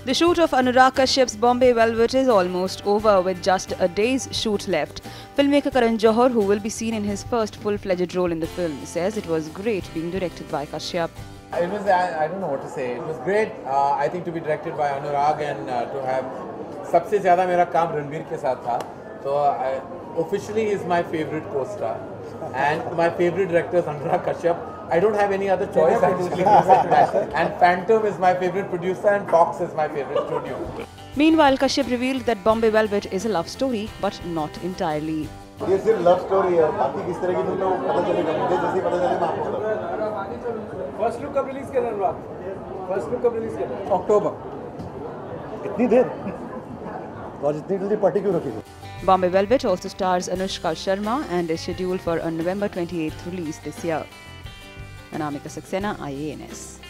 The shoot of Anurag Kashyap's Bombay Velvet is almost over, with just a day's shoot left. Filmmaker Karan Johar, who will be seen in his first full-fledged role in the film, says it was great being directed by Kashyap. It was, I don't know what to say. It was great, I think, to be directed by Anurag and to have. सबसे ज़्यादा मेरा काम रणबीर के साथ था. So officially he is my favorite co-star and my favorite director is Anurag Kashyap. I don't have any other choice actually. And Phantom is my favorite producer and Fox is my favorite studio. Meanwhile, Kashyap revealed that Bombay Velvet is a love story, but not entirely. ये सिर्फ love story है, बाकी किस तरह की film है वो पता चलेगा. मुझे जैसे पता चले मैं आपको बताऊंगा. फर्स्ट लुक कब रिलीज कर रहे हैं? फर्स्ट लुक कब रिलीज कर रहे हैं? अक्टूबर. इतनी देर और इतनी जल्दी पार्टी क्यों रखी? Bombay Velvet also stars Anushka Sharma and is scheduled for a November 28th release this year. Anamika Saxena, IANS.